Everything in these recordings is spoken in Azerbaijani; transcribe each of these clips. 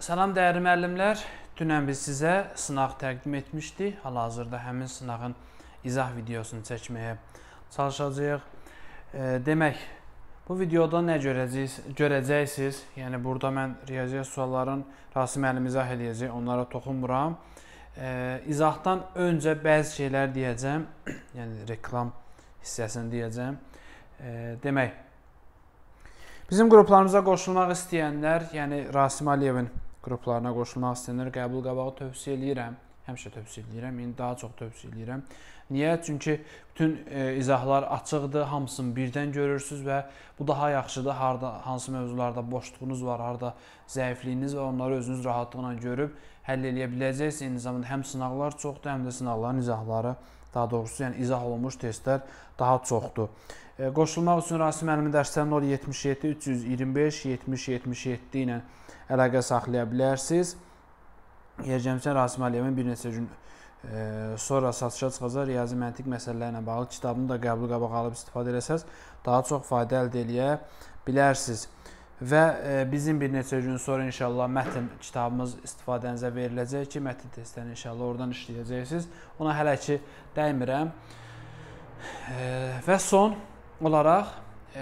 Salam dəyərli müəllimlər. Dünən biz sizə sınaq təqdim etmişdik. Hal-hazırda həmin sınağın izah videosunu çəkməyə çalışacağıq. Demək, bu videoda nə görəcəksiniz? Yəni, burada mən riyaziyyat sualların Rasim müəllim izah edəcək, onlara toxunmuram. İzahdan öncə bəzi şeylər deyəcəm, yəni reklam hissəsini deyəcəm. Demək, bizim qruplarımıza qoşulmaq istəyənlər, yəni Rasim Aliyevin qruplarına qoşulmaq istəyənlər qəbul qabağı tövsiyə edirəm. Həmişə tövsiyə edirəm, indi daha çox tövsiyə edirəm. Niyə? Çünki bütün izahlar açıqdır, hamısını birdən görürsünüz və bu daha yaxşıdır. Hansı mövzularda boşluğunuz var, harada zəifliyiniz və onları özünüz rahatlıqla görüb həll edə biləcəksiniz. Eyni zamanda həm sınaqlar çoxdur, həm də sınaqların izahları, daha doğrusu yəni izah olunmuş testlər daha çoxdur. Qoşulmaq üçün Rasim müəllimin dərslərinin 077 325 70 77 ilə əlaqə saxlaya bilərsiniz. Yercəmsən Rasim Aliyevin bir neçə gün sonra satışa çıxacaq riyazi məntiq məsələlərlə bağlı kitabını da qəbul qabağı alıb istifadə etsəz daha çox fayda əldə edə bilərsiniz. Və bizim bir neçə gün sonra inşallah mətn kitabımız istifadənizə veriləcək ki, mətn testlərini inşallah oradan işləyəcəksiniz. Ona hələ ki dəymirəm. Və son olaraq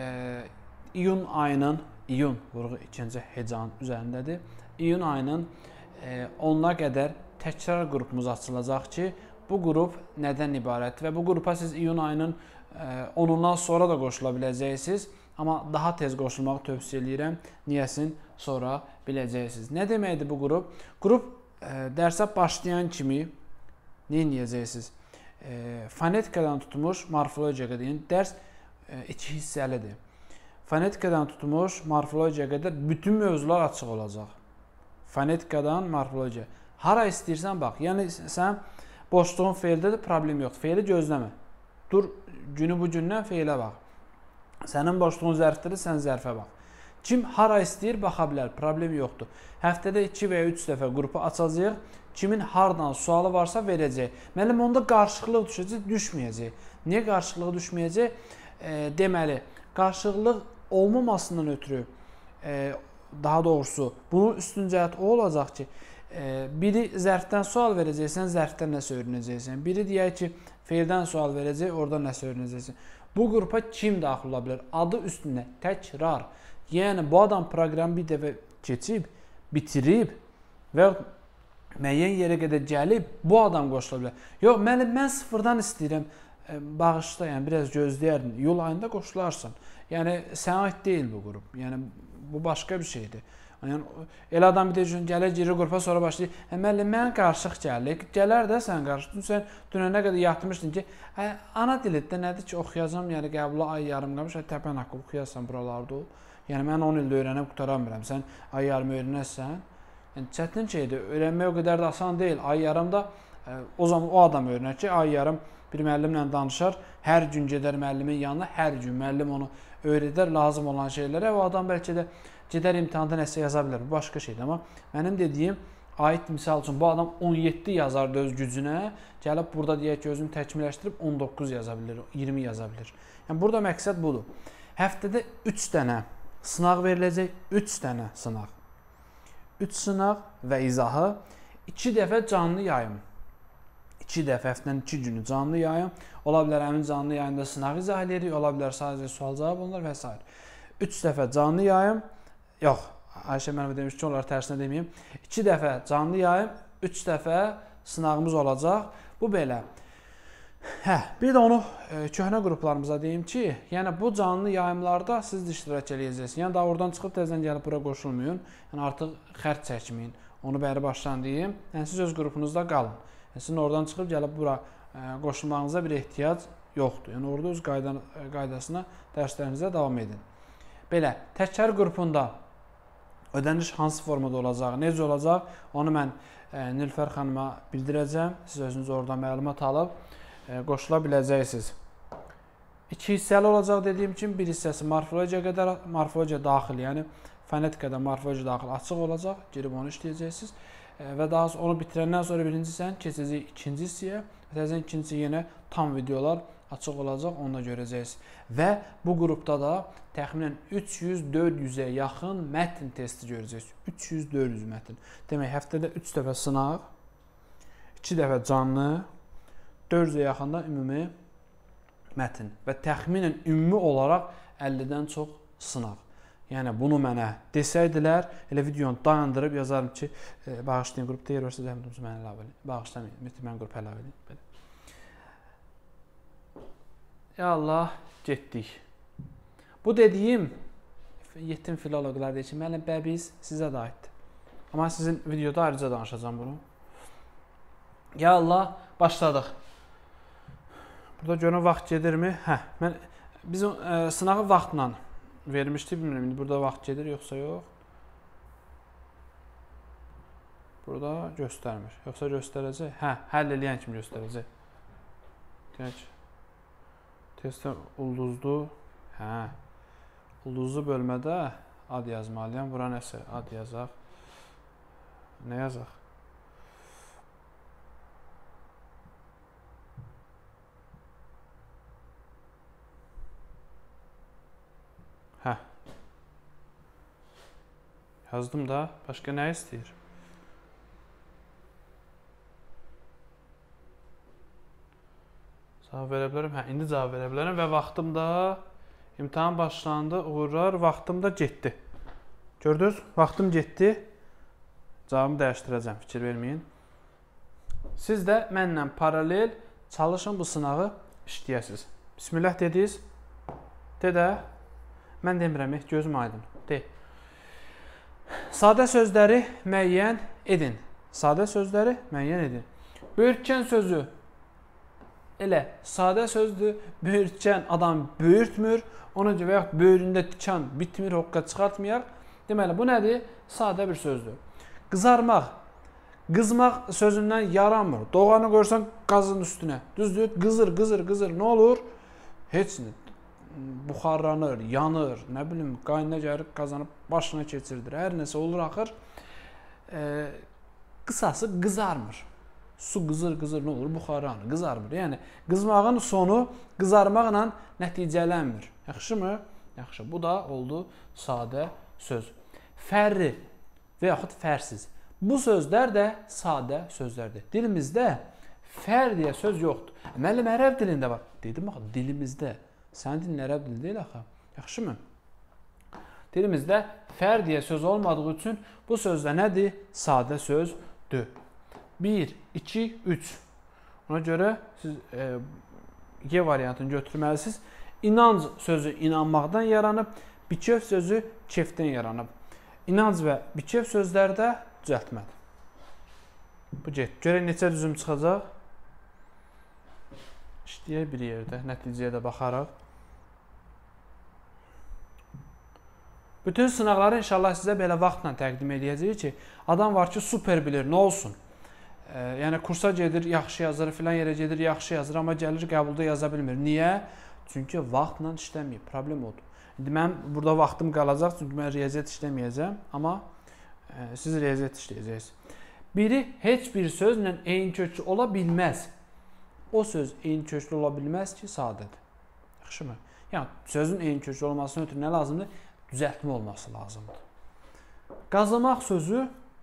iyun ayının, iyun vurğu ikinci hecanın üzərindədir. İyun ayının 10-na qədər təkrar qrupumuz açılacaq ki, bu qrup nədən ibarətdir və bu qrupa siz iyun ayının 10-undan sonra da qoşula biləcəksiniz. Amma daha tez qoşulmağı tövsiyə edirəm. Niyəsin sonra biləcəksiniz. Nə deməkdir bu qrup? Qrup dərsə başlayan kimi nə edəcəksiniz? Fonetikadan tutmuş morfologiyaya qədər, yəni dərs 2 hissəlidir. Fonetikadan tutmuş morfologiyaya qədər bütün mövzular açıq olacaq. Fonetikadan morfologiya. Hara istəyirsən bax. Yəni sən boşluğun feildə də problem yoxdur. Feili gözləmə. Dur günü bu gündən feilə bax. Sənin boşluğun zərfdədir, sən zərfə bax. Kim hara istəyir baxa bilər, problem yoxdur. Həftədə 2 və ya 3 dəfə qrupu açacağıq. Kimin hardan sualı varsa verəcək. Müəllim onda qarşılıqlıq düşəcək, düşməyəcək. Niyə qarşılıqlıq düşməyəcək? Deməli, qarşılıqlıq olmamasından ötürü daha doğrusu bunun üstün cəhət o olacaq ki, biri zərfdən sual verəcəksən, zərfdən nəsə öyrənəcəksən. Biri deyək ki, feildən sual verəcək, oradan nəsə öyrənəcəksən. Bu qrupa kim daxil ola bilər? Adı üstündə təkrar. Yəni, bu adam proqramı bir dəfə keçib, bitirib və müəyyən yerə qədər gəlib, bu adam qoşula bilər. Yox, mən sıfırdan istəyirəm, bağışla, yəni biraz gözləyərdin, yol ayında qoşularsan. Yəni, sənə aid deyil bu qrup. Yəni, bu başqa bir şeydir. Yəni, elə adam bir də gəlir, girir qrupa, sonra başlayır. Müəllim, mən qarışıq gəlir. Gələr də sən qarışdın. Sən dünənə qədər yatmışdın ki, ana dilində nədir ki, oxuyacam, yəni qəbula ay yarım qalmış, təpən haqqı oxuyasan buralarda ol. Yəni, mən 10 ildə öyrənib qutaramıram. Sən ay yarım öyrənəsən. Yəni, çətin şeydir. Öyrənmək o qədər də asan deyil. Ay yarımda o zaman o adam öyrənər ki, ay yarım bir müəllimlə danışar, hər gün gedər müəllimin yanına, hər gün müəllim onu öyrədər lazım olan şeylərə və o adam bəlkə də gedər imtihanda nəsə yaza bilər. Bu başqa şeydir. Amma mənim dediyim aid misal üçün bu adam 17 yazardı öz gücünə, gəlib burada deyək ki, özünü təkmilləşdirib 19 yaza bilir, 20 yaza bilir. Yəni, burada məqsəd budur. Həftədə 3 dənə sınaq veriləcək, 3 dənə sınaq. 3 sınaq və izahı 2 dəfə canlı yayım. 2 dəfə həftənin 2 günü canlı yayım. Ola bilər həmin canlı yayında sınaq izah edirik, ola bilər sadəcə sual cavab onlar və s. 3 dəfə canlı yayım, yox, Ayşə mənə demiş ki, onları tərsinə deməyim. 2 dəfə canlı yayım, 3 dəfə sınağımız olacaq. Bu belə. Bir də onu köhnə qruplarımıza deyim ki, yəni bu canlı yayımlarda siz də iştirak edəcəksiniz. Yəni daha oradan çıxıb təzədən gəlib bura qoşulmayın. Yəni artıq xərc çəkməyin. Onu bəri başdan deyim. Yəni siz öz qrupunuzda qalın. Yəni sizin oradan çıxıb gəlib bura qoşulmağınıza bir ehtiyac yoxdur. Yəni orada öz qaydasına dərslərinizə davam edin. Belə, təkrar qrupunda ödəniş hansı formada olacaq, necə olacaq, onu mən Nilüfər xanıma bildirəcəm. Siz özünüz oradan məlumat alıb qoşula biləcəksiniz. 2 hissəli olacaq dediyim kimi, bir hissəsi morfologiya qədər, morfologiya daxil, yəni fonetikada morfologiya daxil açıq olacaq, girib onu işləyəcəksiniz. Və daha onu bitirəndən sonra birinci sən keçəcək ikinci hissəyə, təzən ikincisi yenə tam videolar açıq olacaq, onu da görəcəksiniz. Və bu qrupda da təxminən 300-400-ə yaxın mətn testi görəcəksiniz. 300-400 mətn. Demək, həftədə 3 dəfə sınaq, 2 dəfə canlı, 400-ə yaxında ümumi mətn və təxminən ümumi olaraq 50-dən çox sınaq. Yəni, bunu mənə desəydilər, elə videonu dayandırıb yazarım ki, bağışlayın, qrupda yer varsa zəhmətimizi mənə əlavə edin. Bağışlamayın, mən qrup əlavə edin. Ya Allah, getdik. Bu dediyim yetim filoloqlar deyir ki, müəllim, bəbiz sizə də aiddir. Amma sizin videoda ayrıca danışacağım bunu. Ya Allah, başladıq. Burada görün vaxt gedirmi? Biz sınağı vaxtla vermişdik, bilmirəm, indi burada vaxt gedir, yoxsa yox. Burada göstərmir, yoxsa göstərəcək? Həll eləyən kimi göstərəcək. Deyək, testə ulduzlu, ulduzlu bölmədə ad yazmalıyam, bura nəsə ad yazaq. Nə yazaq? Yazdım da, başqa nə istəyir? Cavab verə bilərəm? İndi cavab verə bilərəm və vaxtım da, imtahan başlandı, uğurlar, vaxtım da getdi. Gördünüz? Vaxtım getdi. Cavabımı dəyişdirəcəm, fikir verməyin. Siz də mənlə paralel çalışın, bu sınağı işləyəsiniz. Bismillah dediniz. Də, mən demirəm, gözüm aydın. De. Sadə sözləri müəyyən edin. Sadə sözləri müəyyən edin. Böyürtkən sözü elə sadə sözdür. Böyürtkən adam böyürtmür. Ona görə və yaxud böyründə tikan bitmir, hoqqa çıxartmayaq. Deməli, bu nədir? Sadə bir sözdür. Qızarmaq. Qızmaq sözündən yaranmır. Doğanı qoyursan qazın üstünə. Düzdür? Qızır, qızır, qızır. Nə olur? Heç nə. Buxarlanır, yanır, nə bilim, qaynına gəlib qazanıb başına keçirdir. Hər nəsə olur axır. Qısası qızarmır. Su qızır, qızır, nə olur? Buxarlanır, qızarmır. Yəni, qızmağın sonu qızarmaqla nəticələnmir. Yaxşımı? Yaxşı. Bu da oldu sadə söz. Fərri və yaxud fərsiz. Bu sözlər də sadə sözlərdir. Dilimizdə fər deyə söz yoxdur. Müəllim, ərəb dilində var. Dedim, axı, dilimizdə. Sənin dilin ərəb dili deyil axı. Yaxşımı? Dilimizdə fər deyə söz olmadığı üçün bu sözdə nədir? Sadə sözdür. 1, 2, 3. Ona görə siz G variantını götürməlisiniz. İnanc sözü inanmaqdan yaranıb, bikef sözü kefdən yaranıb. İnanc və bikef sözlərdə düzəltmədir. Bu get. Görək neçə düzüm çıxacaq. İşləyək bir yerdə, nəticəyə də baxaraq. Bütün sınaqları inşallah sizə belə vaxtla təqdim edəcəyik ki, adam var ki, super bilir, nə olsun? Yəni, kursa gedir, yaxşı yazır, filan yerə gedir, yaxşı yazır, amma gəlir, qəbulda yaza bilmir. Niyə? Çünki vaxtla işləməyib, problem odur. İndi mən burada vaxtım qalacaq, çünki mən riyaziyyat işləməyəcəm, amma siz riyaziyyat işləyəcəksiniz. Biri heç bir sözlə eyni köklü ola bilməz. O söz eyni köklü ola bilməz ki, sadədir. Yaxşımı? Yəni, sözün eyni köklü olmasına ötürü nə lazımdır? Düzəltmə olması lazımdır. Qazımaq sözü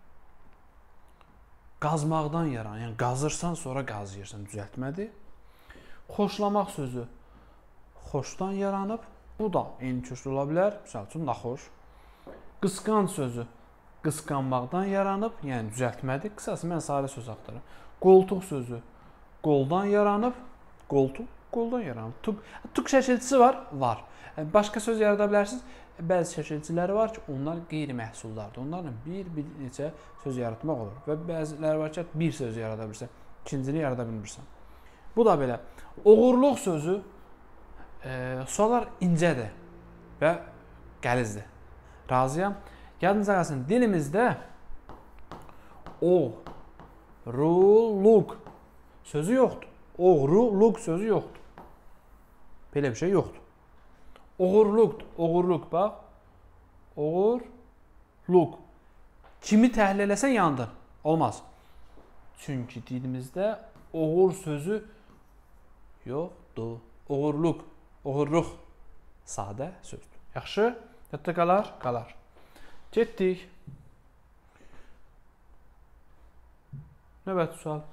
qazmaqdan yaranır. Yəni, qazırsan, sonra qazıyırsan, düzəltmədir. Xoşlamaq sözü xoşdan yaranıb. Bu da eyni köklü ola bilər. Məsəl üçün, naxoş. Qısqanc sözü qısqanmaqdan yaranıb, yəni düzəltmədir. Qısası, mən sadə söz axtarım. Qoltuq sözü qoldan yaranıb. Qoltuq, qoldan yaranıb. Tuq şəkilçisi var? Var. Başqa söz yarada bilərsiniz. Bəzi şəkilçiləri var ki, onlar qeyri-məhsullardır. Onlarla bir neçə söz yaratmaq olur. Və bəziləri var ki, bir söz yarada bilirsən, ikincini yarada bilmirsən. Bu da belə. Oğurluq sözü suallar incədir və qəlizdir. Razıyam. Yadınıza qalsın, dilimizdə oğruluq sözü yoxdur. Oğruluq sözü yoxdur. Belə bir şey yoxdur. Oğurluqdur. Oğurluq, bax. Oğurluq. Kimi təhlil eləsən yandın. Olmaz. Çünki dilimizdə oğur sözü yoxdur. Uğurluq, uğurluq. Sadə sözdür. Yaxşı? Yadda qalar? Qalar. Getdik. Növbəti sual.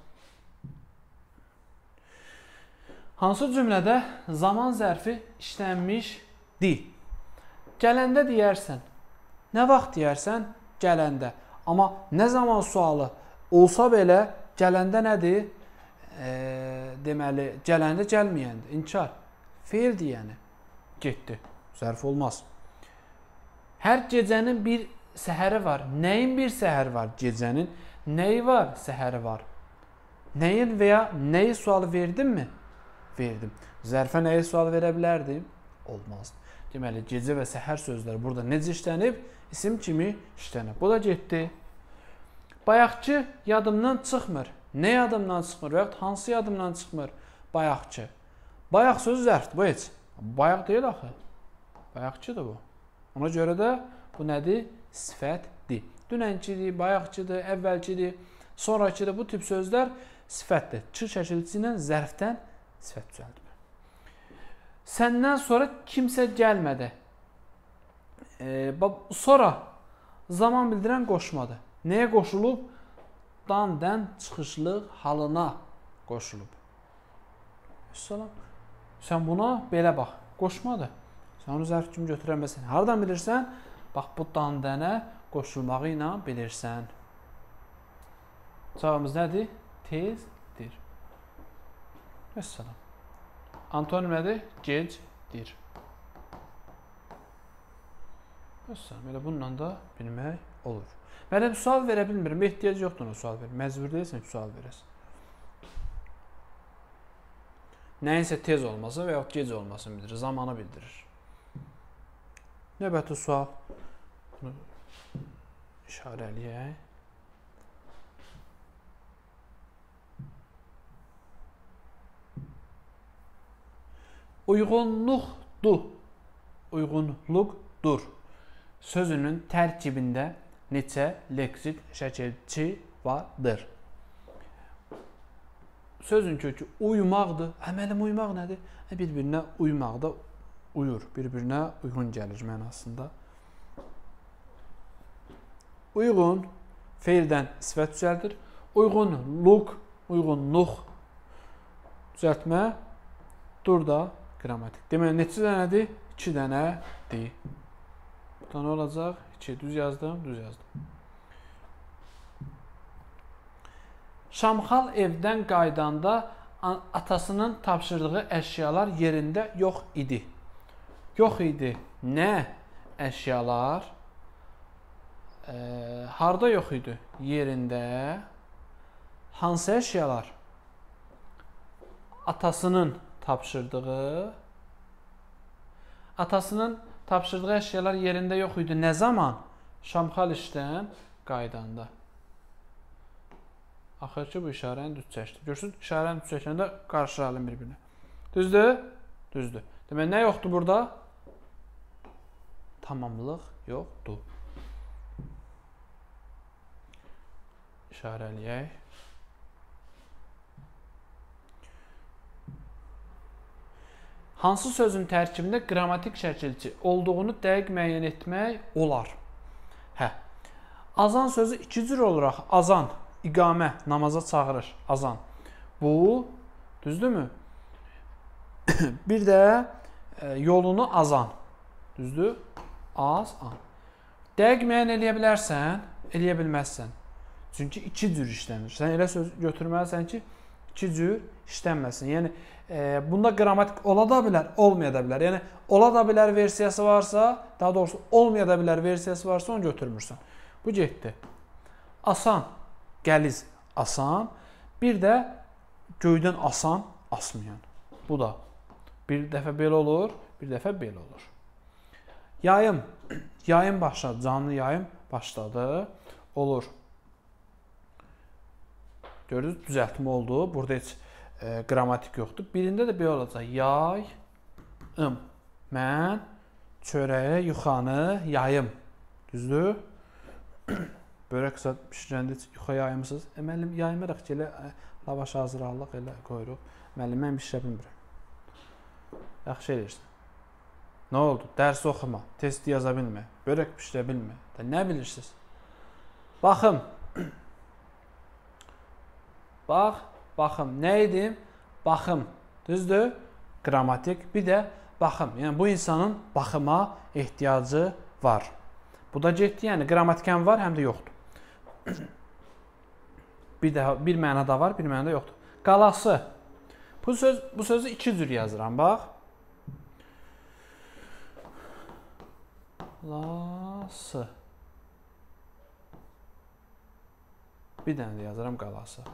Hansı cümlədə zaman zərfi işlənmişdir? Gələndə deyərsən. Nə vaxt deyərsən? Gələndə. Amma nə zaman sualı olsa belə gələndə nədir? Deməli, gələndə gəlməyəndə. İnkar. Feil deyəni. Getdi. Zərf olmaz. Hər gecənin bir səhəri var. Nəyin bir səhəri var? Gecənin. Nəyi var? Səhəri var. Nəyin və ya nəyi sualı verdim mi? Verdim. Zərfə nəyi sual verə bilərdim? Olmazdı. Deməli, gecə və səhər sözləri burada necə işlənib? İsim kimi işlənib. Bu da getdi. Bayaqçı yadımdan çıxmır. Nə yadımdan çıxmır? Və yaxud hansı yadımdan çıxmır? Bayaqçı. Bayaq sözü zərfdir. Bu heç. Bayaq deyil axı. Bayaqçıdır bu. Ona görə də bu nədir? Sifətdir. Dünənkidir, bayaqçıdır, əvvəlkidir, sonrakıdır. Bu tip sözlər sifətdir. Çı şəkilçi ilə zərfdən sifət düzəldib. Səndən sonra kimsə gəlmədi. Sonra zaman bildirən qoşmadı. Nəyə qoşulub? Dan, dən, çıxışlıq halına qoşulub. Salam. Sən buna belə bax. Qoşmadı. Sən onu zərf kimi götürə bilməsən. Hardan bilirsən? Bax, bu dan, dənə qoşulmağı ilə bilirsən. Cavabımız nədir? Tezdir. Əssalam. Antonim nədir? Gecdir. Əssalam. Elə bununla da bilmək olur. Mən sual verə bilmirəm. Ehtiyac yoxdur ona sual verir. Məcbur deyilsən ki, sual verəsən. Nəyinsə tez olması və yaxud gec olmasını bildirir. Zamanı bildirir. Növbəti sual. Bunu işarələyək. Uyğunluqdur. Uyğunluqdur. Sözünün tərkibində neçə leksik şəkilçi vardır? Sözün kökü uymaqdır. Əməlim uymaq nədir? Bir-birinə uymaq da uyur. Bir-birinə uyğun gəlir mənasında. Uyğun feildən sifət düzəldir. Uyğunluq, uyğunluq düzəltmə dur da qrammatik. Deməli, neçə dənədir? 2 dənədir. Burada nə olacaq? 2. Düz yazdım, düz yazdım. Şamxal evdən qaydanda atasının tapşırdığı əşyalar yerində yox idi. Yox idi. Nə əşyalar? Harda yox idi? Yerində. Hansı əşyalar? Atasının tapşırdığı. Atasının tapşırdığı əşyalar yerində yox idi. Nə zaman? Şamxal işdən qaydanda. Axır ki, bu işarəni düz çəkdi. Görürsünüz, işarəni düz çəkəndə qarşılayalım bir-birinə. Düzdür? Düzdür. Demək, nə yoxdur burada? Tamamlıq yoxdur. İşarələyək. Hansı sözün tərkibində qrammatik şəkilçi olduğunu dəqiq müəyyən etmək olar? Azan sözü 2 cür olaraq azan, iqamə, namaza çağırır, azan. Bu, düzdürmü? Bir də yolunu azan, düzdür? Az-an. Dəqiq müəyyən eləyə bilərsən, eləyə bilməzsən. Çünki 2 cür işlənir. Sən elə söz götürməlisən ki, 2 cür işlənməsin. Yəni, bunda qrammatik ola da bilər, olmaya da bilər. Yəni, ola da bilər versiyası varsa, daha doğrusu olmaya da bilər versiyası varsa, onu götürmürsən. Bu getdi. Asan, qəliz, asan. Bir də göydən asan, asmayan. Bu da bir dəfə belə olur, bir dəfə belə olur. Yayım, yayım başladı, canlı yayım başladı, olur. Gördünüz, düzəltmə oldu. Burada heç qrammatik yoxdur. Birində də belə olacaq. Yayım. Mən çörəyə yuxanı yayım. Düzdür? Börək qısa pişirəndə yuxa yayımsınız. Müəllim, yaymayaraq ki, elə lavaş hazırlıq elə qoyuruq. Müəllim, mən pişirə bilmirəm. Yaxşı eləyirsən. Nə oldu? Dərs oxuma, test yaza bilmə, börək bişirə bilmə. Nə bilirsiniz? Baxım. Baxım. Nə edim? Baxım. Düzdür? Qrammatik. Bir də baxım. Yəni bu insanın baxıma ehtiyacı var. Bu da getdi. Yəni qrammatikən var, həm də yoxdur. Bir mənada var, bir mənada yoxdur. Qalası. Bu sözü iki cür yazıram. Bax. Qalası. Bir dənə də yazıram qalası.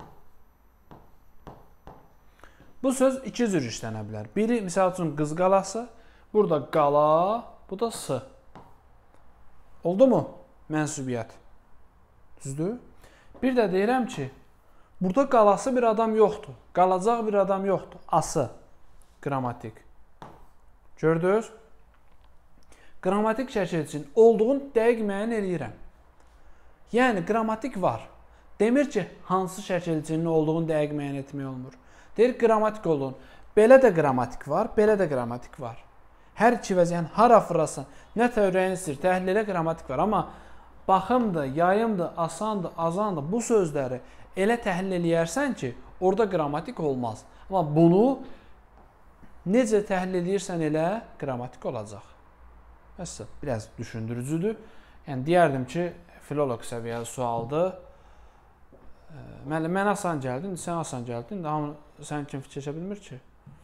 Bu söz iki cür işlənə bilər. Biri, misal üçün, qız qalası. Burada qala, bu da sı. Oldu mu? Mənsubiyyət. Düzdür? Bir də deyirəm ki, burada qalası bir adam yoxdur. Qalacaq bir adam yoxdur. Ası. Qrammatik. Gördünüz? Qrammatik şəkil üçün olduğunu dəqiq müəyyən eləyirəm. Yəni, qrammatik var. Demir ki, hansı şəkil üçün olduğunu dəqiq müəyyən etmək olmur. Deyir, qrammatik olduğunu. Belə də qrammatik var, belə də qrammatik var. Hər iki vəziyyən, hara fırlasan, nə təvrəyin istəyir, təhlilə qrammatik var. Amma baxımdır, yayımdır, asandır, azandır, bu sözləri elə təhlil eləyərsən ki, orada qrammatik olmaz. Amma bunu necə təhlil edirsən elə qrammatik olacaq. Məsələn, biraz düşündürücüdür. Yəni, deyərdim ki, filoloq səviyyəli sualdır. Mən asan gəldin, sən asan gəldin, hamı sən kim fikirləşə bilmir ki.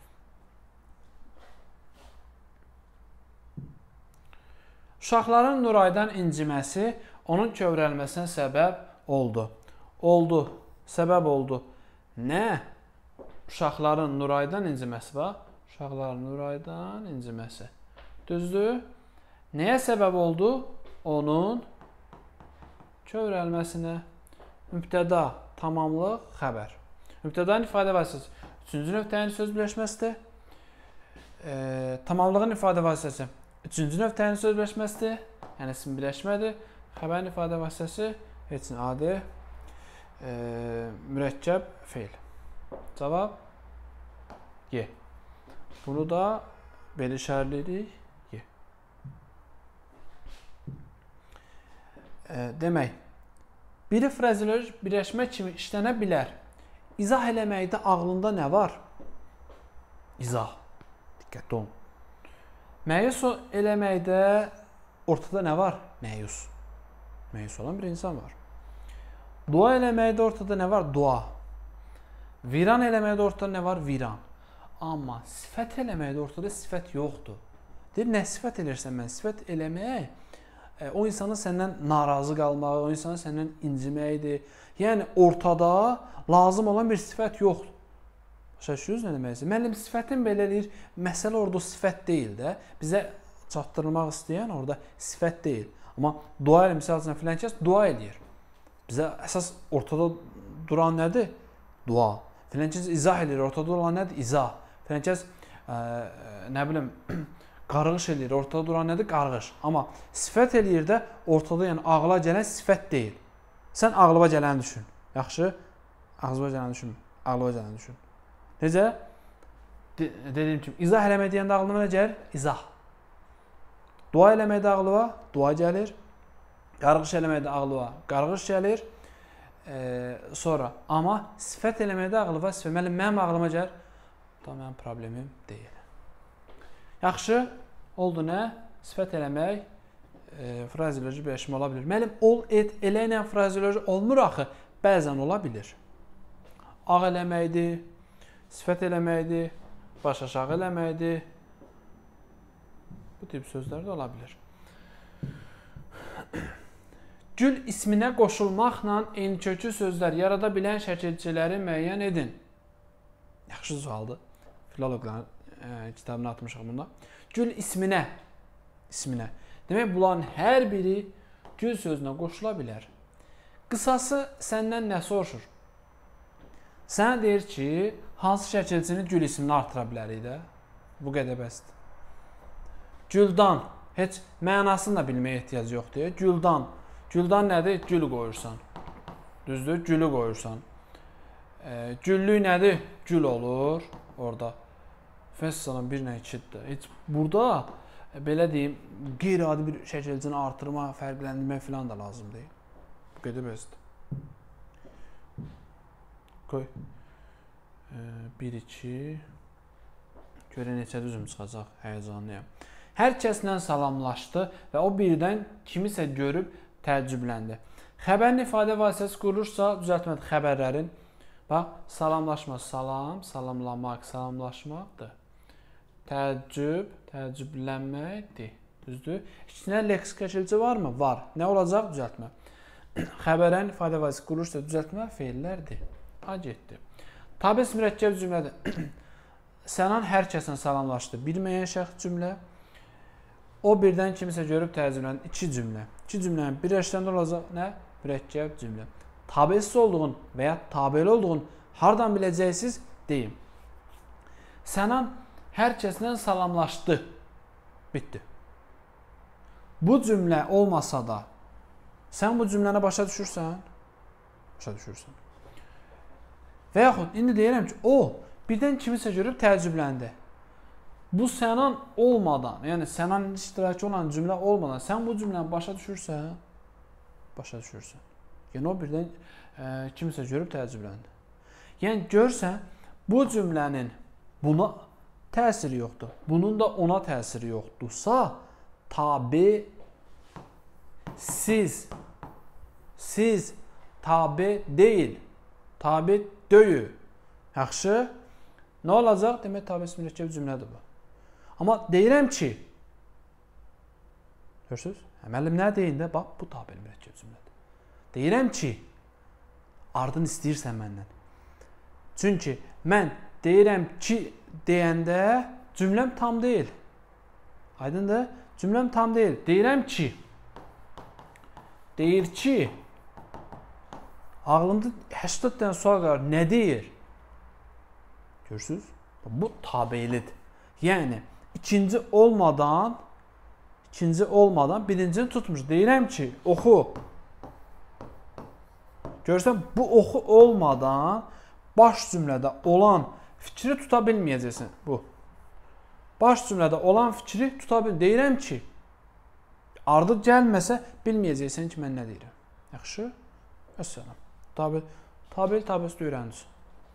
Uşaqların Nuraydan inciməsi onun kövrəlməsinə səbəb oldu. Oldu, səbəb oldu. Nə? Uşaqların Nuraydan inciməsi var. Uşaqların Nuraydan inciməsi. Düzdür? Nəyə səbəb oldu? Onun kövrəlməsinə. Mübtəda, tamamlıq, xəbər. Mübtədanın ifadə vasitəsi. Üçüncü nöqtənin söz birləşməsidir. Tamamlığın ifadə vasitəsi. Üçüncü nöqtənin söz birləşməsidir. Yəni isim birləşmədir. Xəbərin ifadə vasitəsi heç nə adi, mürəkkəb, feil. Cavab Y. Bunu da belə işarələyirik. Y. Demək, biri frazeoloji birləşmə kimi işlənə bilər. İzah eləməkdə ağlında nə var? İzah. Diqqətli olun. Məyus eləməkdə ortada nə var? Məyus. Məyus olan bir insan var. Dua eləməkdə ortada nə var? Dua. Viran eləməkdə ortada nə var? Viran. Amma sifət eləməkdə ortada sifət yoxdur. Deyir, nə sifət eləyirsən mən? Sifət eləmək o insanın səndən narazı qalmağı, o insanın səndən inciməkdir. Yəni, ortada lazım olan bir sifət yoxdur. Şaşırıyoruz nə deməkdir? Müəllim, sifətin belə eləyir. Məsələ orada sifət deyil də. Bizə çatdırmaq istəyən orada sifət deyil. Amma dua elə, misal üçün, filan kəs dua eləyir. Bizə əsas ortada duran nədir? Dua. Filan kəs izah eləyir. Ortada duran nədir? İzah. Filan kəs, nə bilim, qarğış eləyir. Ortada duran nədir? Qarğış. Amma sifət eləyir də ortada, yəni ağla gələn sifət deyil. Sən ağlıma gələni düşün. Yaxşı? Ağlıma gələni düşün. Ağlıma gələni düşün. Necə? Dediyim kimi, izah eləmək deyəndə ağlıma nə gəlir? İzah. Dua eləməkdə ağlıma dua gəlir. Qarğış eləməkdə ağlıma qarğış gəlir. Sonra, amma sifət eləməkdə ağlıma sifət. Mənim ağlıma gəlir. Da mənim problemim deyil. Yaxşı, oldu nə? Sifət eləmək frazeoloji birləşmə ola bilir. Müəllim, ol, et, elə ilə frazeoloji olmur axı. Bəzən ola bilir. Ağ eləməkdir, sifət eləməkdir, baş aşağı eləməkdir. Bu tip sözlər də ola bilir. Gül isminə qoşulmaqla eynikökü sözlər yarada bilən şəkilçiləri müəyyən edin. Yaxşı sualdır. Filoloqların kitabını atmışıq bunda. Gül isminə. Demək, bunların hər biri gül sözünə qoşula bilər. Qısası səndən nə soruşur? Sənə deyir ki, hansı şəkilçini gül ismini artıra bilərik də? Bu qədər bəsdir. Güldan. Heç mənasını da bilməyə ehtiyac yoxdur. Güldan. Güldan nədir? Gül qoyursan. Düzdür? Gülü qoyursan. Güllük nədir? Gül olur. Orada. Vəssalam, 1-lə 2-dir. Heç burada belə deyim, qeyri-adi bir şəkilcini artırma, fərqləndirmə filan da lazım deyil. Bu qədər bəsdir. Qoy. 1, 2. Görə neçə düzüm çıxacaq, həyəcanlıyam. Hər kəslə salamlaşdı və o birdən kimisə görüb təəccübləndi. Xəbərin ifadə vasitəsi qurulursa, düzəltmədir, xəbərlərin. Bax, salamlaşma, salam, salamlamaq, salamlaşmaqdır. Təəccüb, təəccüblənməkdir. Düzdür? İçində leksik şəkilci varmı? Var. Nə olacaq? Düzəltmə. Xəbərin ifadə vasitəsi qurulursa, düzəltmə feillərdir. A getdi. Tabes mürəkkəb cümlədir. Sənan hər kəslə salamlaşdı. Bilməyən şəxs cümlə. O birdən kimisə görüb təəccübləndi. 2 cümlə. 2 cümlənin birləşdirəndə olacaq nə? Mürəkkəb cümlə. Tabesiz olduğun və ya tabeli olduğun hardan biləcəksiniz? Deyim. Sənan hər kəslə salamlaşdı. Bitdi. Bu cümlə olmasa da sən bu cümləni başa düşürsən? Başa düşürsən. Və yaxud indi deyirəm ki, o birdən kimisə görüb təəccübləndi. Bu Sənan olmadan, yəni Sənan iştirakı olan cümlə olmadan sən bu cümləni başa düşürsən? Başa düşürsən. Yəni o birdən kimisə görüb təəccübləndi. Yəni görsən, bu cümlənin buna təsiri yoxdur. Bunun da ona təsiri yoxdursa, tabe siz tabe deyil. Tabe deyil. Yaxşı? Nə olacaq? Demək, tabesi mürəkkəb cümlədir bu. Amma deyirəm ki, görürsünüz? Müəllim nə deyin də? Bax, bu tabeli mürəkkəb cümlədir. Deyirəm ki, ardın istəyirsən məndən. Çünki mən deyirəm ki, deyəndə cümləm tam deyil. Aydındır? Cümləm tam deyil. Deyirəm ki, deyir ki, ağlımda 80 dənə sual var. Nə deyir? Görürsünüz? Bu tabelidir. Yəni, ikinci olmadan birincini tutmuş. Deyirəm ki, oxu. Görürsən, bu oxu olmadan baş cümlədə olan fikri tuta bilməyəcəksən. Bu. Baş cümlədə olan fikri tuta bilməyəcəksən. Deyirəm ki, ardı gəlməsə bilməyəcəksən ki, mən nə deyirəm. Yaxşı? Əssalam. Tabel öyrənici.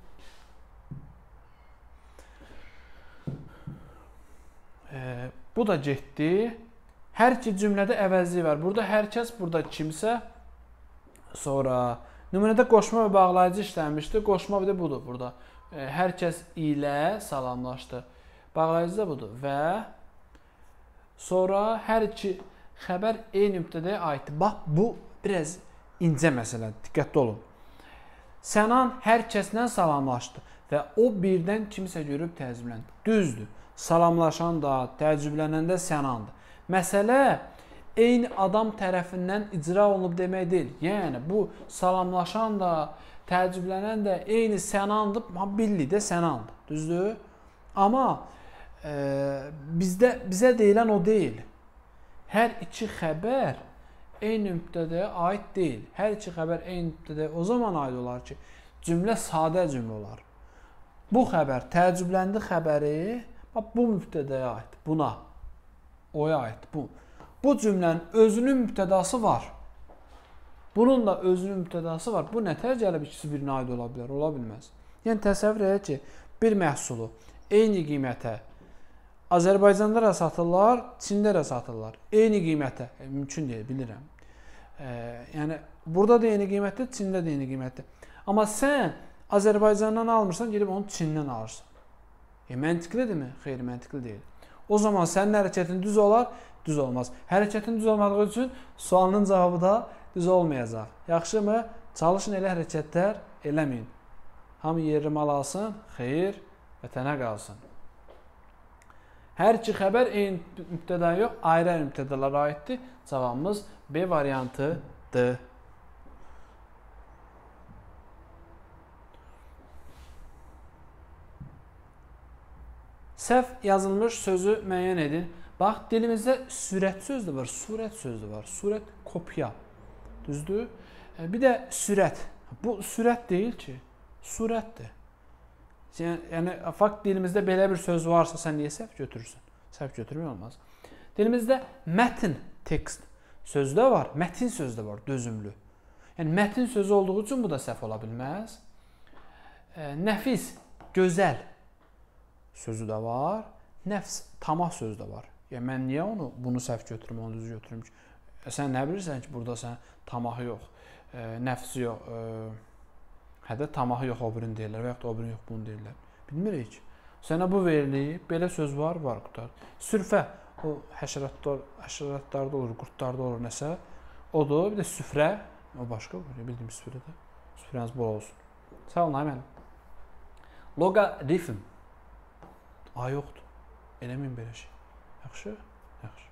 Bu da getdi. Hər iki cümlədə əvəzlik var. Burada hər kəs, burada kimsə. Sonra nümunədə qoşma və bağlayıcı işlənmişdi. Qoşma bir də budur burada. Hər kəs ilə salamlaşdı. Bağlayıcı da budur. Və sonra hər iki xəbər eyni mübtədəyə aiddir. Bax, bu biraz incə məsələdir. Diqqətli olun. Sənan hər kəslə salamlaşdı və o birdən kimsə görüb təəccübləndi. Düzdür. Salamlaşan da, təəccüblənən də Sənandır. Məsələ eyni adam tərəfindən icra olunub demək deyil. Yəni, bu salamlaşan da, təəccüblənən də eyni Sənandır, birlikdə Sənandır. Düzdür? Amma bizə deyilən o deyil. Hər iki xəbər eyni mübtədəyə aid deyil. Hər iki xəbər eyni mübtədəyə o zaman aid olar ki, cümlə sadə cümlə olar. Bu xəbər, təəccübləndi xəbəri, bu mübtədəyə aid, buna, oya aid. Bu cümlənin özünün mübtədası var. Bunun da özünün mübtədası var. Bu nətər gəlib ikisi birinə aid ola bilər? Ola bilməz. Yəni, təsəvvür edək ki, bir məhsulu eyni qiymətə Azərbaycanda da satırlar, Çində də satırlar. Eyni qiymətə, mümkün deyil, bilirəm. Yəni, burada da eyni qiymətdir, Çində də eyni qiymətdir. Amma sən Azərbaycandan almırsan, gedib onu Çindən alırsan. Məntiqlidirmi? Xeyr, məntiqli deyil. O zaman sənin hərəkətin düz olar, düz olmaz. Hərəkətin düz olmadığı üçün sualının cavabı da düz olmayacaq. Yaxşımı? Çalışın elə hərəkətlər eləməyin. Hamı yeri mal alsın, xeyr, vətənə qalsın. Hər iki xəbər eyni mübtədə yox, ayrı-ayrı mübtədələrə aiddir. Cavabımız B variantıdır. Səhv yazılmış sözü müəyyən edin. Bax, dilimizdə sürət sözdü var, surət sözdü var. Surət kopya. Düzdür? Bir də sürət. Bu sürət deyil ki, surətdir. Yəni fakt dilimizdə belə bir söz varsa sən niyə səhv götürürsən? Səhv götürmək olmaz. Dilimizdə mətn, tekst sözü də var, mətin sözü də var, dözümlü. Yəni mətin sözü olduğu üçün bu da səhv ola bilməz. Nəfis, gözəl sözü də var, nəfs, tamah sözü də var. Yəni mən niyə bunu səhv götürüm, onu düz götürüm ki? Sən nə bilirsən ki, burada sən tamahı yox, nəfsi yox, hədə tamahı yox, o birini deyirlər və yaxud da o birini yox, bunu deyirlər. Bilmirik ki. Sənə bu verilib, belə söz var, qutar. Sürfə, o həşəratlarda olur, qurtlarda olur nəsə. Odur, bir də süfrə, o başqa, bildiyim süfrədə. Süfrəniz bol olsun. Sağ olun, mənim. Loqaritm. A, yoxdur. Eləməyin belə şey. Yaxşı? Yaxşı.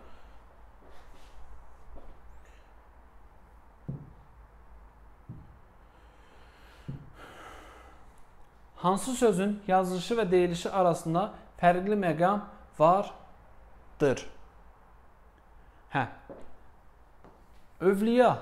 Hansı sözün yazılışı və deyilişi arasında fərqli məqam vardır? Hə. Övliya.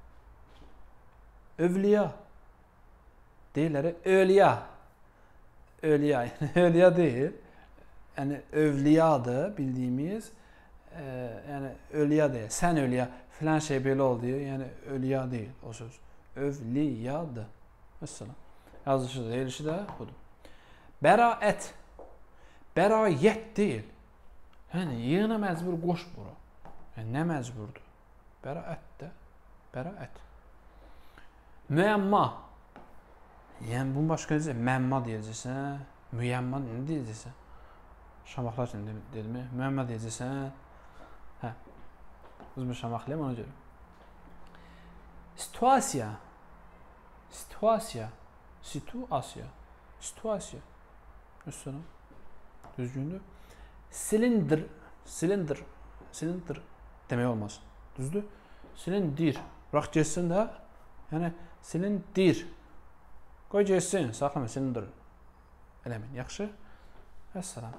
Övliya. Deyirlər, övliya. Övliya. Övliya deyil. Yəni, övliyadır bildiyimiz. Yəni, övliya deyil. Sən övliya. Filan şey belə oldu. Yəni, övliya deyil o söz. Övliyadır. Məsələn. Yazılışı da, deyilişi də budur. Bəraət. Bərayət deyil. Yəni, yığına məcbur qoş bura. Yəni, nə məcburdur? Bəraət də. Bəraət. Müəmma. Yəni, bunu başqa deyəcək. Məmma deyəcəksən. Müəmma nə deyəcəksən? Şamaxlar üçün dedim. Müəmma deyəcəksən. Hə. Uzun şamaxlayım ona görə. Situasiya. Situasiya. Situasiya. Situasiya. Üstünə. Düzgündür. Silindir. Silindir. Silindir demək olmaz. Düzdür? Silindir. Bırax geçsin də. Yəni, silindir. Qoy geçsin. Saxlama, silindir. Eləmin. Yaxşı? Əssalam.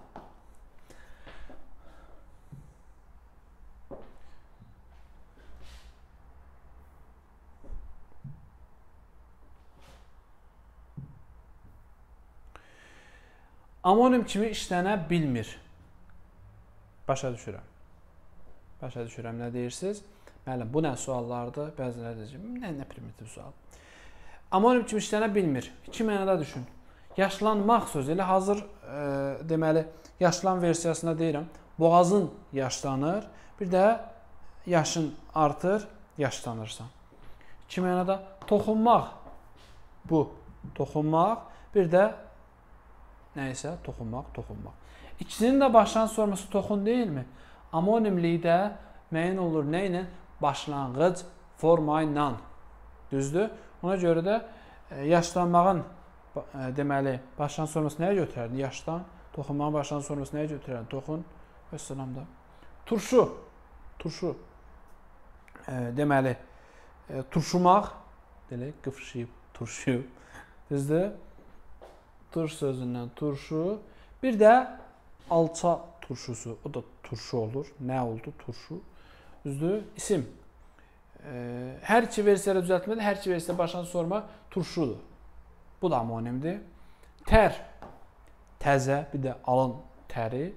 Amonim kimi işlənə bilmir. Başa düşürəm. Başa düşürəm, nə deyirsiniz? Müəllim, bu nə suallardır? Bəziləri deyəcək, nə primitiv sual. Amonim kimi işlənə bilmir. İki mənada düşün. Yaşlanmaq sözü elə hazır, deməli, yaşlan versiyasında deyirəm. Boğazın yaşlanır, bir də yaşın artır, yaşlanırsan. İki mənada toxunmaq, bu, toxunmaq, bir də nəysə, toxunmaq, toxunmaq. İkisinin də başlanğıc forması toxun deyilmi? Amonimlikdə müəyyən olur nə ilə? Başlanğıc forma ilə. Düzdür? Ona görə də yaşlanmağın deməli, başlanğıc forması nəyə götürərdi? Yaşdan. Toxunmağın başlanğıc forması nəyə götürərdi? Toxun. Vəssalamda. Turşu. Turşu. Deməli, turşumaq. Demək, qıfışıyıb, turşuyub. Düzdür? Turş sözündən turşu. Bir də alça turşusu. O da turşu olur. Nə oldu? Turşu. Düzdür? İsim. Hər iki versiyada düzəltmədə, hər iki versiyada başlanğıc forma turşudur. Bu da amonimdir. Tər. Təzə, bir də alın təri.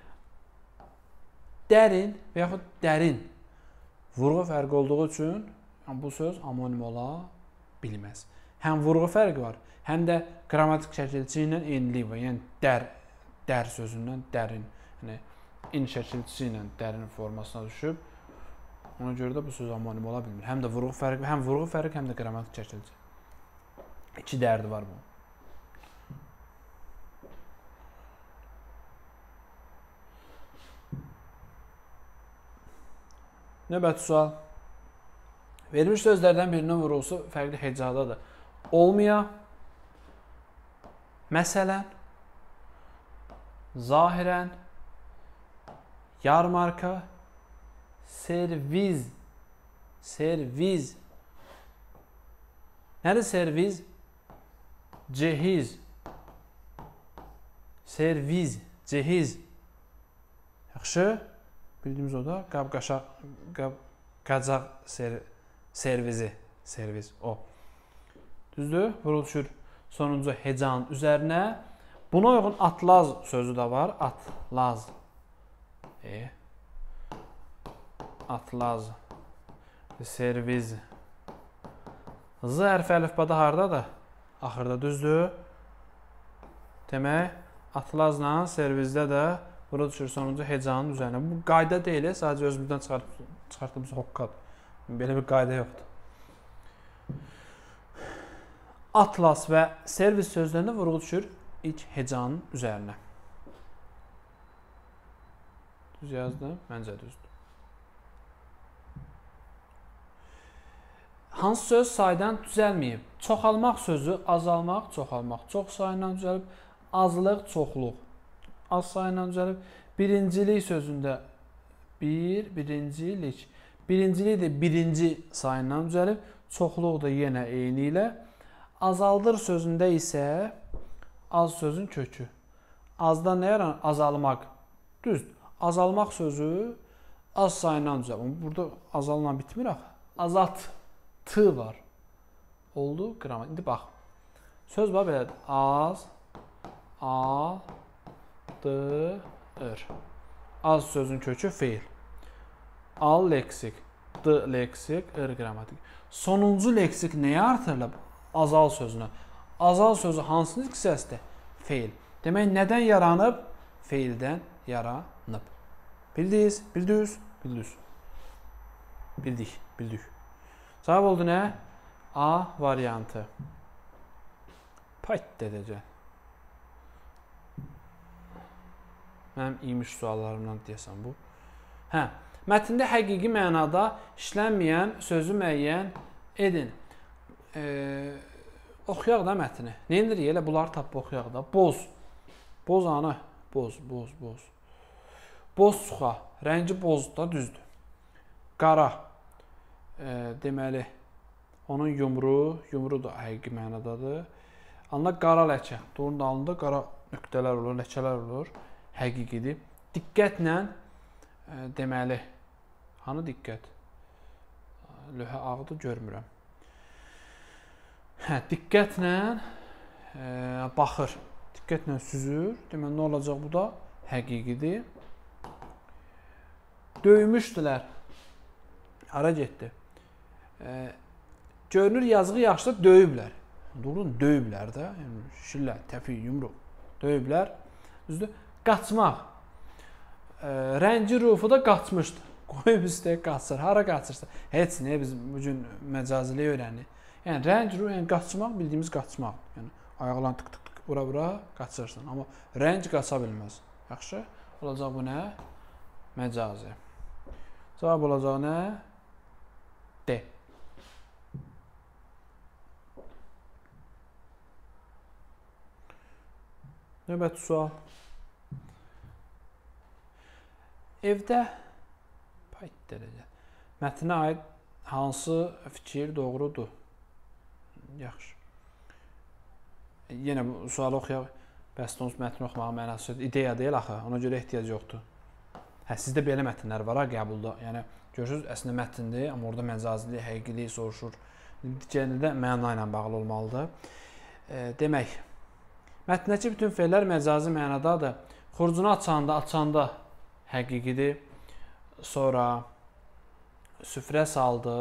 Dərin və yaxud dərin. Vurğu fərqi olduğu üçün bu söz amonim ola bilməz. Həm vurğu fərqi var, həm də qrammatik şəkilçi ilə eynilik var. Yəni, dər sözündən dərin. Yəni, in şəkilçisi ilə dərin formasına düşüb. Ona görə də bu söz amonim ola bilmir. Həm də vurğu fərqi, həm də qrammatik şəkilçi. İki dərdi var bu. Növbəti sual. Verilmiş sözlərdən birinin vurğusu fərqli hecadadır. Olmaya, məsələn, zahirən, yarmarka, serviz. Serviz. Nədir serviz? Cehiz. Serviz. Cehiz. Yaxşı. Bildiyimiz o da qab-qacaq servizi. Servis o. Düzdür? Vurğu düşür. sonuncu hecanın üzərinə. Buna uyğun atlaz sözü də var. Atlaz. Atlaz. Serviz. Z hərfi əlifbada hardadır? Axırda, düzdür? Demək, atlazla servizdə də bura düşür sonuncu hecanın üzərinə. Bu qayda deyil, sadəcə özümüzdən çıxartdığımız hoqqadır. Belə bir qayda yoxdur. Atlas və servis sözlərində vurğu düşür ilk hecanın üzərinə. Düz yazdım, məncə düzdür. Hansı söz saydan düzəlməyib? Çoxalmaq sözü azalmaq, çoxalmaq. Çox sayından düzəlib, azlıq, çoxluq. Az sayından düzəlib. Birincilik sözündə birincilik. Birincilik də birinci sayından düzəlib. Çoxluq da yenə eyni ilə. Azaldır sözündə isə az sözün kökü. Azdan nə yaranır? Azalmaq. Düzdür. Azalmaq sözü az sayından düzəlib. Burada azalma bitmir axı. Azalt. T var. Oldu qrammatik. İndi bax. Söz var belədir. Az, a, d, ır. Az sözün kökü feil. Al leksik, d leksik, ır qrammatik. Sonuncu leksik nəyə artırılıb? Azal sözünə. Azal sözü hansının hissəsidir? Feil. Demək, nədən yaranıb? Feildən yaranıb. Bildiniz? Bildiniz? Bildiniz. Bildik. Bildik. Cavab oldu nə? A variantı. Payt dedəcək. Mənim imiş suallarımdan deyəsən bu. Hə, mətndə həqiqi mənada işlənməyən sözü müəyyən edin. Oxuyaq da mətni. Neyindir? Elə bunları tapıb oxuyaq da. Boz. Boz ana. Boz. Boz suxa. Rəngi bozdur da düzdür. Qara. Deməli, onun yumru da həqiqi mənadadır. Anla qara ləkə. Doğrunun alında qara nöqtələr olur, ləkələr olur. Həqiqidir. Diqqətlə, deməli, hanı diqqət? Lövhə ağdır, görmürəm. Hə, diqqətlə baxır. Diqqətlə süzür. Deməli, nə olacaq bu da? Həqiqidir. Döymüşdülər. Hara getdi? Görünür yazığı yaxşı da döyüblər. Doğrudan döyüblər də. Yəni, şillə, təpi, yumruq. Döyüblər. Düzdür? Qaçmaq. Rəngi rufu da qaçmışdı. Qoyub üstəyə qaçır. Hara qaçırsa. Heç nə, biz bugün məcaziliyi öyrənirik. Yəni, rəng rufu, yəni qaçmaq bildiyimiz qaçmaq. Yəni, ayaqlarını tık-tık, bura qaçırsan. Amma rəng qaça bilməz. Yaxşı? Olacaq bu nə? Məcazi. Cavab olacaq nə? D. Növbəti sual. Evdə mətnə aid hansı fikir doğrudur? Yaxşı. Yenə bu sualı oxuyaq. Bəs onsuz mətni oxumağa mənası ideya deyil axı. Ona görə ehtiyac yoxdur. Hə, sizdə belə mətnlər var ha, qəbulda. Yəni, görürsünüz, əslində mətndir, amma orada məcazilik, həqiqilik soruşur. Digərini də məna ilə bağlı olmalıdır. Demək, mətndəki bütün feillər məcazi mənadadır. Xurcunu açanda həqiqidir. Sonra süfrə saldı.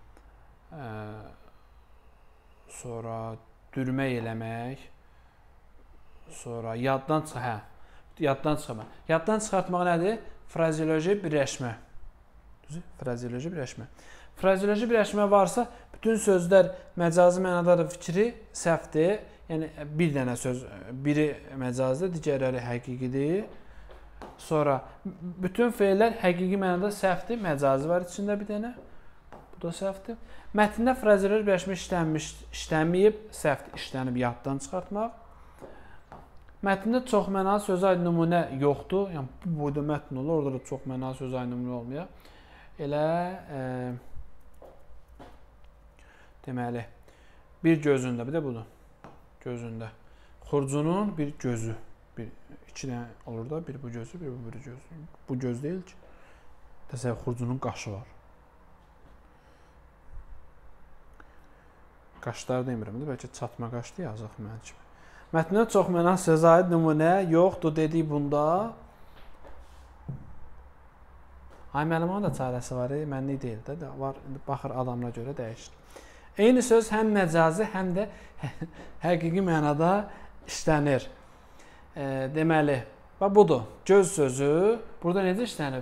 Sonra dürmək eləmək. Sonra yaddan çıxartmaq. Yaddan çıxartmaq nədir? Frazeoloji birləşmə. Frazeoloji birləşmə. Frazeoloji birləşmə varsa, bütün sözlər məcazi mənadadır, fikri səhvdir. Yəni, bir dənə söz, biri məcazidir, digərləri həqiqidir. Sonra, bütün feillər həqiqi mənada səhvdir, məcazi var içində bir dənə. Bu da səhvdir. Mətndə frazeoloji birləşmə işlənməyib, səhvdir, işlənib yaddan çıxartmaq. Mətndə çox mənalı sözə aid nümunə yoxdur. Yəni, bu boyda mətn olur, orada da çox mənalı sözə aid nümunə olmuyor. Elə, deməli, bir gözündə, bir də budur. Gözündə. Xurcunun bir gözü. İki dənə olur da, bir bu gözü, bir bu gözü. Bu göz deyil ki. Təsəvvür, xurcunun qaşı var. Qaşlar demirəm də, bəlkə çatma qaşdı yazıq mənim kimi. Mətndən çox mənə sözə aid nümunə yoxdur dedik bunda. Ay müəllimin də çarəsi var, mənlik deyil də, var, baxır adamına görə dəyişir. Eyni söz həm məcazi, həm də həqiqi mənada işlənir. Deməli, budur, göz sözü burada necə işlənib?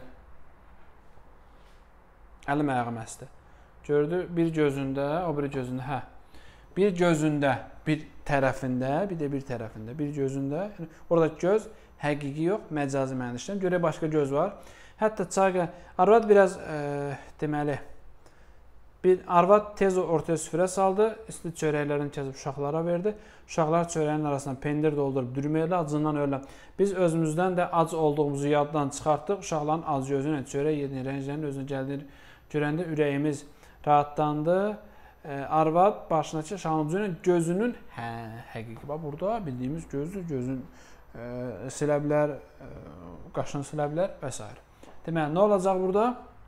Əlim ayağım əsdi. Gördü, bir gözündə, o biri gözündə, hə. Bir gözündə, bir tərəfində, bir də bir tərəfində, bir gözündə. Yəni, orada göz həqiqi yox, məcazi mənada işlənir. Görək, başqa göz var. Hətta çayqa, arvad biraz, deməli, bir arvad tez ortaya süfrə saldı, üstü çörəklərini kəsib uşaqlara verdi. Uşaqlar çörəyin arasına pendir doldurub dürməklə, acından öləm. Biz özümüzdən də ac olduğumuzu yaddan çıxartdıq. Uşaqların ac gözünə çörək yedin, rənglərin özünə gəldiyini görəndə ürəyimiz rahatlandı. Arvad başındakı şahıncının gözünün, həqiqi, burada bildiyimiz gözdür, gözün silə bilər, qaşını silə bilər və s. Deməli, nə olacaq burada?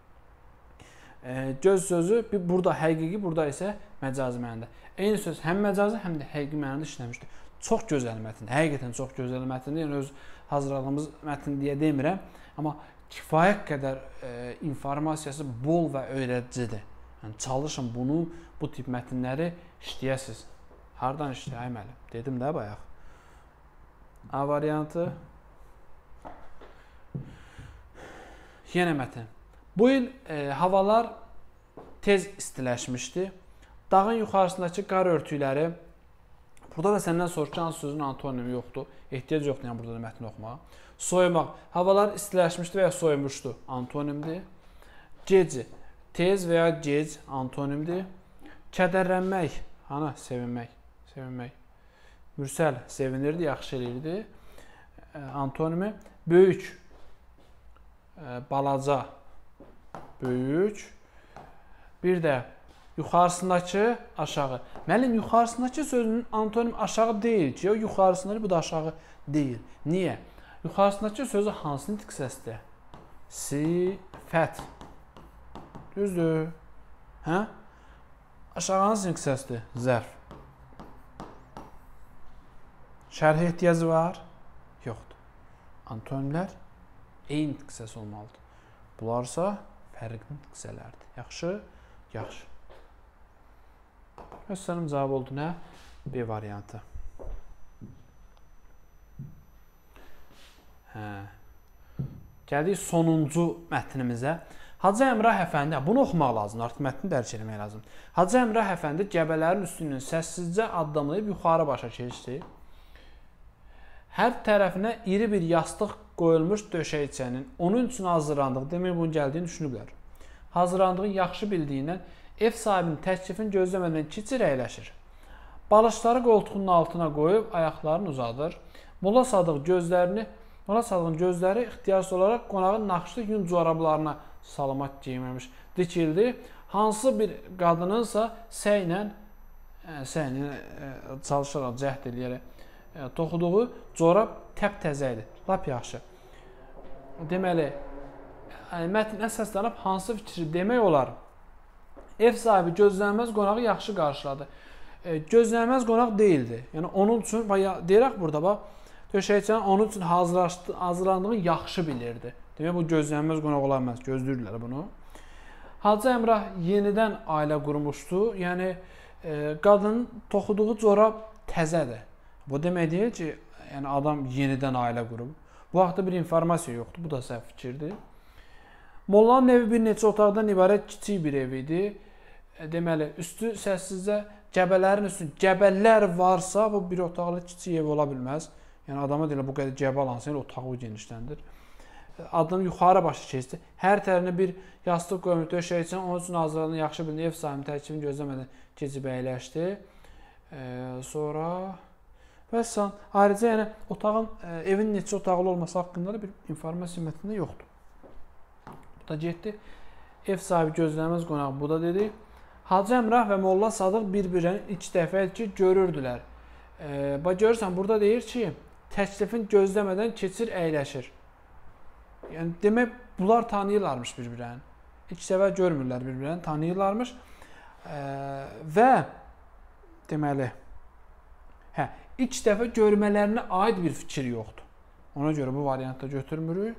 Göz sözü burada həqiqi, burada isə məcazi mənada. Eyni söz həm məcazi, həm də həqiqi mənada işləmişdir. Çox gözəl mətindir, həqiqətən çox gözəl mətindir. Yəni, öz hazırladığımız mətin deyə demirəm, amma kifayət qədər informasiyası bol və öyrədicidir. Yəni, çalışın bunu, bu tip mətinləri işləyəsiniz. Hardan işləyək müəllim? Dedim də bayaq. A variantı. Yenə mətin. Bu il havalar tez istiləşmişdi. Dağın yuxarısındakı qar örtükləri, burada da səndən soruşan sözün antonimi yoxdur. Ehtiyac yoxdur, yəni burada da mətni oxumağa. Soyumaq. Havalar istiləşmişdi və ya soyumuşdu. Antonimdir. Gec. Tez və ya gec antonimdir. Kədərlənmək. Hana? Sevinmək. Sevinmək. Mürsəl. Sevinirdi, yaxşı eləyirdi. Antonimi. Böyük. Balaca. Böyük. Bir də yuxarısındakı aşağı. Müəllim, yuxarısındakı sözünün antonim aşağı deyil ki, o yuxarısındakı, bu da aşağı deyil. Niyə? Yuxarısındakı sözü hansı nitq səsdir? Sifət. Düzdür. Hə? Aşağı hansı nitq səsdir? Zərf. Şərh ehtiyacı var? Yoxdur. Antonimlər eyni nitq səsi olmalıdır. Bunlarsa fərqli nitq səslərdir. Yaxşı? Yaxşı. Göstərim cavab oldu nə? B variantı. Gəldik sonuncu mətnimizə. Hacı Əmrah Əfəndi, bunu oxumaq lazımdır, artıq mətni dərk etmək lazımdır. Hacı Əmrah Əfəndi gəbələrin üstündən səssizcə addamlayıb yuxarı başa keçdi. Hər tərəfinə iri bir yastıq qoyulmuş döşəkçənin onun üçün hazırlandığı, demək bunun gəldiyini düşünüblər. Hazırlandığını yaxşı bildiyindən ev sahibinin təklifini gözləmədən keçir əyləşir. Balışları qoltuğunun altına qoyub ayaqlarını uzadır. Molla Sadığın gözləri ixtiyarsız olaraq qonağın naxışlı yun corablarına salamat geyməmiş dikildi. Hansı bir qadınınsa səylə çalışaraq, cəhd eləyərək toxuduğu corab təp-təzə idi. Lap yaxşı. Deməli, mətn əsaslanıb hansı fikri demək olar? Ev sahibi gözlənilməz qonağı yaxşı qarşıladı. Gözlənilməz qonaq deyildi. Yəni, onun üçün, deyirək burada, bax, döşəkçənin onun üçün hazırlandığını yaxşı bilirdi. Demək, bu gözlənilməz qonaq ola bilməz. Gözləyirlər bunu. Hacı Əmrah yenidən ailə qurmuşdu. Yəni, qadının toxuduğu corab təzədir. Bu demək deyil ki, yəni, adam yenidən ailə qurub. Bu vaxtda bir informasiya yoxdur. Bu da səhv fikirdir. Mollanın evi bir neçə otaqdan ibarət kiçik bir ev idi. Deməli, üstü səssizcə gəbələrin üstü. Gəbələr varsa, bu bir otaqlı kiçik ev ola bilməz. Yəni, adama deyirlər, bu qədər gəbəl hansı, yəni otağı genişləndir. Adam yuxarı başa keçdi. Hər tərəfinə bir yastıq qoymuş döşəkçən, onun üçün hazırlanan yaxşı bilinir. Ev sahibinin təklifini gözləmədən keçib əyləşdi. Sonra vəssalam. Ayrıca, yəni, otağın, evin neçə otaqlı olması haqqında da bir informasiya mətnində yoxdur. Bu da getdi. Ev sahibi gözlənilməz qonaq bu da dedi. Hacı Əmrah və Molla Sadıq bir-birini ilk dəfə ki, görürdülər. Görürsən, burada deyir ki, təklifin gözləmədən keçir, əyləşir. Yəni, demək, bunlar tanıyırlarmış bir-birini. İlk dəfə görmürlər bir-birini, tanıyırlarmış. Və deməli, ilk dəfə görmələrinə aid bir fikir yoxdur. Ona görə bu variantda götürmürük.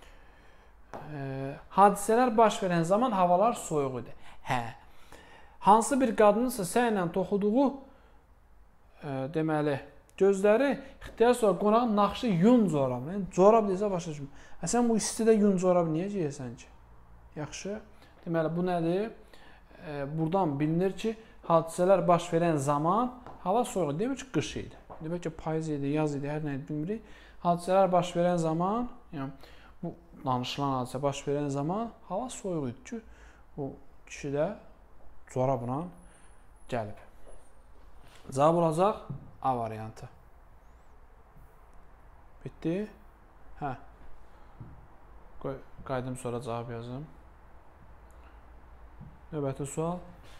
Hadisələr baş verən zaman havalar soyuq idi. Hansı bir qadınsa səylə toxuduğu deməli, gözləri ixtiyar sonra qonağın naxşı yun corab. Corab desə başa düşmür. Sən bu istidə yun corab niyə geyəsən ki? Yaxşı. Deməli, bu nədir? Buradan bilinir ki, hadisələr baş verən zaman hava soyuq. Demək ki, qış idi. Demək ki, payız idi, yaz idi, hər nə idi bilmirik. Hadisələr baş verən zaman, yəni bu danışılan hadisə baş verən zaman hava soyuq idi ki, o kişi də corabla gəlib. Cavab olacaq A variantı. Bitdi. Qayıdım sonra cavab yazım. Növbəti sual.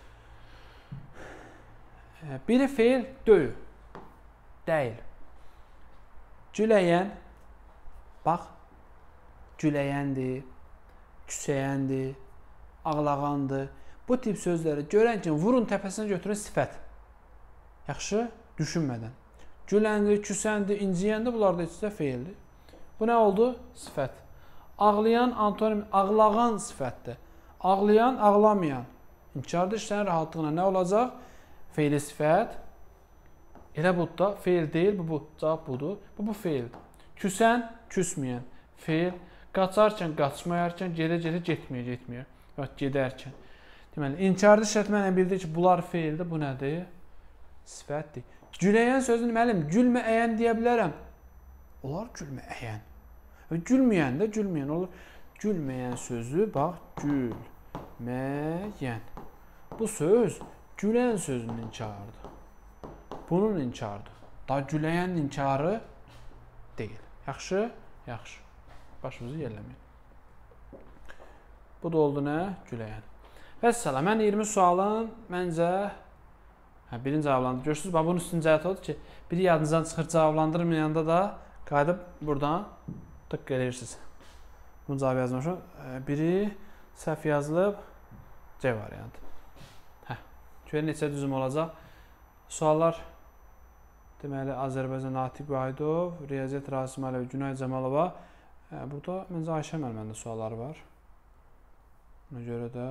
Biri feil döyü. Deyil. Güləyən, bax, güləyəndir, küsəyəndir, ağlağandır. Bu tip sözləri görən kimi vurun təpəsinə götürün sifət. Yaxşı, düşünmədən. Güləndir, küsəndir, inciyəndir, bunlar da içində feildir. Bu nə oldu? Sifət. Ağlayan, antonim, ağlağan sifətdir. Ağlayan, ağlamayan. İnkarda işləyən rahatlıqla nə olacaq? Feili sifət. Elə bu da feil deyil, bu cavab budur. Bu feildir. Küsən, küsməyən. Feil. Qaçarkən, qaçmayarkən, gedə-gedə getməyə. Gedərkən. Deməli, inkarda işlətməklə bildik ki, bunlar feildir. Bu nədir? Sifətdir. Güləyən sözünü müəllim, gülməyən deyə bilərəm. Olar gülməyən. Gülməyən də gülməyən olur. Gülməyən sözü, bax, gülməyən. Bu söz gülən sözünün inkarıdır. Bunun inkarıdır. Da güləyən inkarı deyil. Yaxşı? Yaxşı. Başımızı yerləməyin. Bu da oldu nə? Güləyən. Vəssalam, mən 20 sualın məncə birini cavablandırdım. Görürsünüz, bunun üstün cəhət odur ki, biri yadınızdan çıxır, cavablandırmayanda da qayıdıb buradan tık eləyirsiniz. Bunu cavab yazmışım. Biri səhv yazılıb, C variantı. Görün neçə düzüm olacaq. Suallar deməli, Azərbaycan Natiq Vahidov, Riyaziyyat Rasim Əliyev, Günay Cəmalova. Burada məncə Ayşə müəllimənin sualları var. Ona görə də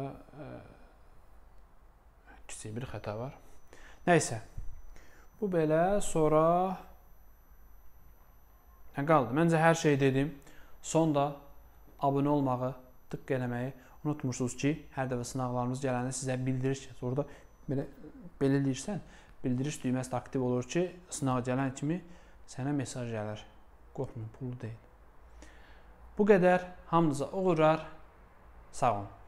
kiçik bir xəta var. Nəysə, bu belə, sonra qaldı. Məncə hər şey dedim. Sonda abunə olmağı, tıqq eləməyi unutmursunuz ki, hər dəfə sınaqlarımız gələndə sizə bildiriş ki, orada belə eləyirsən, bildiriş düyməsi aktiv olur ki, sınaq gələn kimi sənə mesaj gəlir. Qorxmayın, pullu deyil. Bu qədər. Hamınıza uğurlar. Sağ olun.